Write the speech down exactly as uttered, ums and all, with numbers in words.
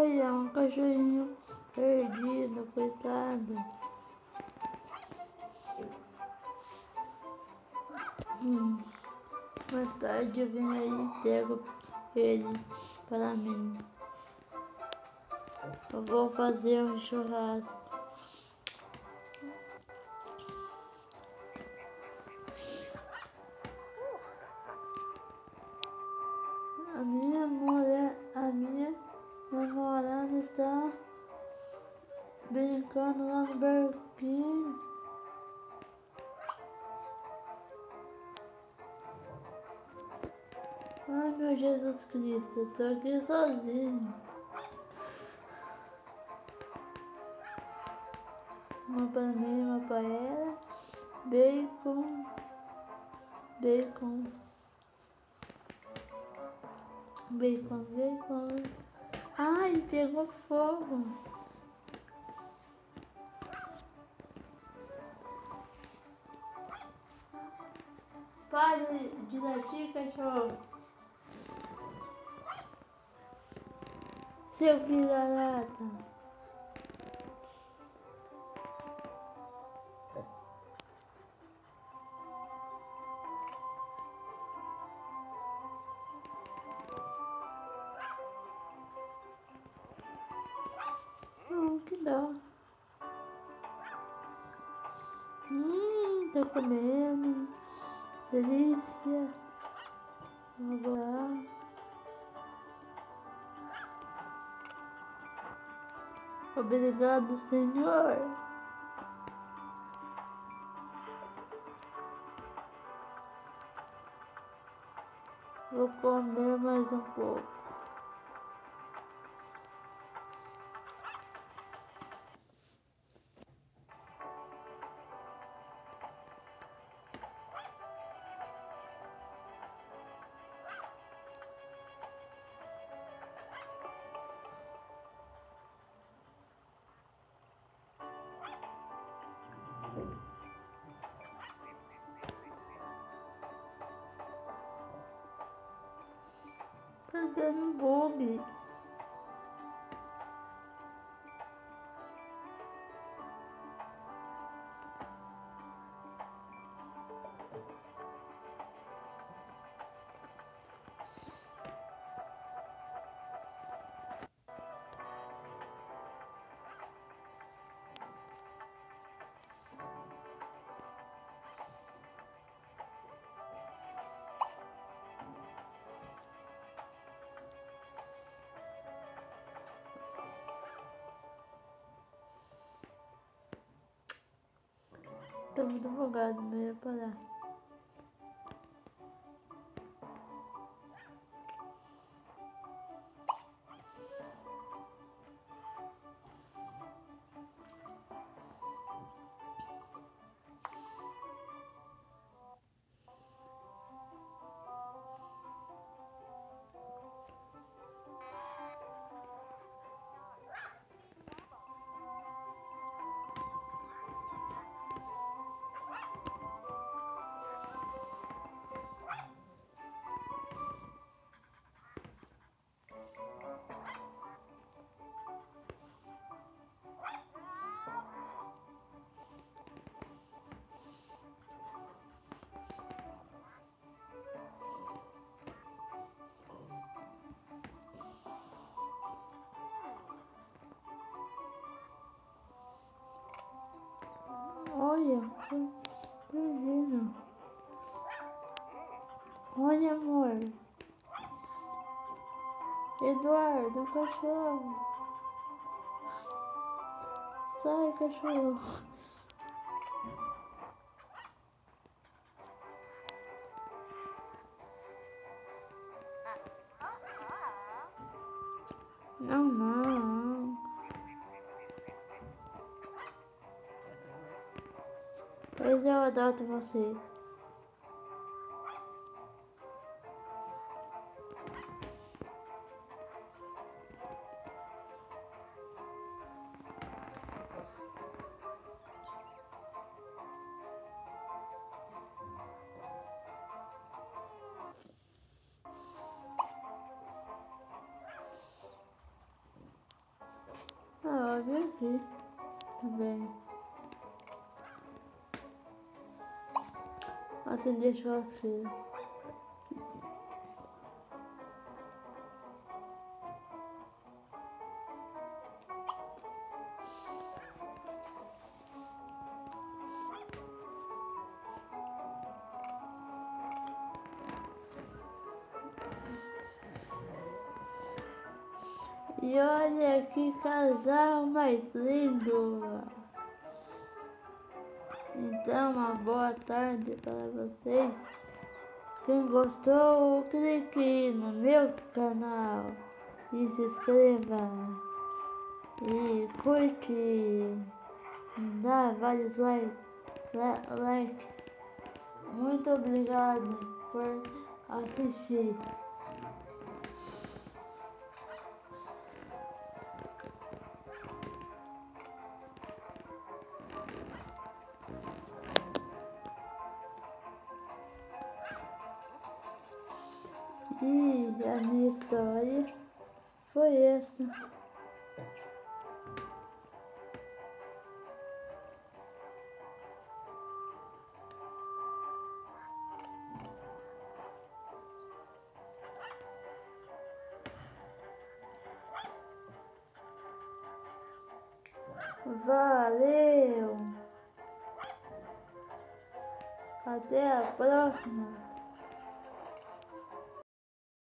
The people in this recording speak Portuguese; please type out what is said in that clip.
Olha, um cachorrinho perdido, coitado. Hum. Mais tarde eu vim aí e pego ele para mim. Eu vou fazer um churrasco. A minha mulher, a minha namorada está brincando lá no barquinho. Ai, meu Jesus Cristo, eu tô aqui sozinho. Uma pra mim, uma pra ela. Bacon. Bacon. Bacon, bacon. Ai, pegou fogo. Pare de latir, cachorro. Seu filho da lata. Hum, que dó. Hum, tô comendo. Delícia. Vamos lá. Obrigado, Senhor. Vou comer mais um pouco. Tá dando bug. Tô muito bugado, não ia parar. Olha, tá vendo? Olha, amor. Eduardo, o cachorro. Sai, cachorro. Não, não. Pois eu adoto você. vem aqui também. Acender a churrasqueira. E olha que casal mais lindo! Então, uma boa tarde para vocês. Quem gostou, clique no meu canal e se inscreva. E curte, dá vários likes. Like. Muito obrigado por assistir. E a minha história foi essa. Valeu! Até a próxima!